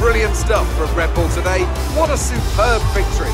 brilliant stuff from Red Bull today. What a superb victory.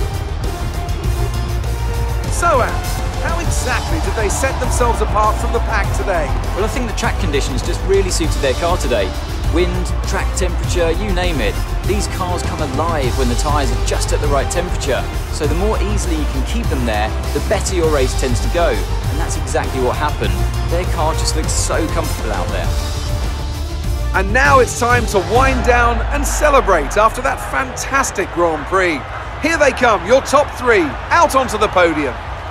So, Ant, how exactly did they set themselves apart from the pack today? Well, I think the track conditions just really suited their car today. Wind, track temperature, you name it. These cars come alive when the tyres are just at the right temperature. So the more easily you can keep them there, the better your race tends to go. And that's exactly what happened. Their car just looks so comfortable out there. And now it's time to wind down and celebrate after that fantastic Grand Prix. Here they come, your top three, out onto the podium.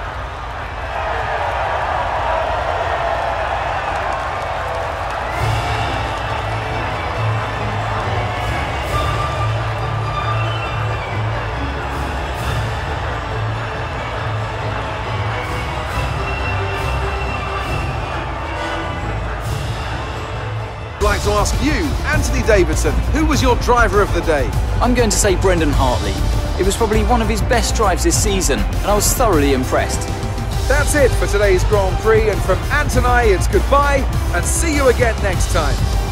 I'd like to ask you, Anthony Davidson, who was your driver of the day? I'm going to say Brendan Hartley. It was probably one of his best drives this season, and I was thoroughly impressed. That's it for today's Grand Prix, and from Ant and I, it's goodbye, and see you again next time.